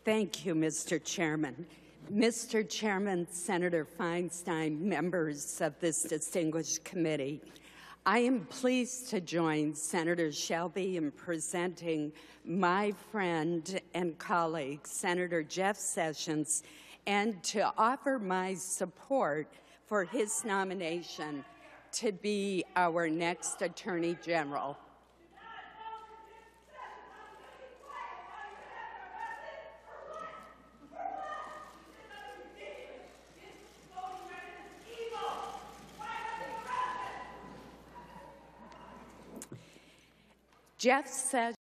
Thank you, Mr. Chairman. Mr. Chairman, Senator Feinstein, members of this distinguished committee, I am pleased to join Senator Shelby in presenting my friend and colleague, Senator Jeff Sessions, and to offer my support for his nomination to be our next Attorney General. Jeff Sessions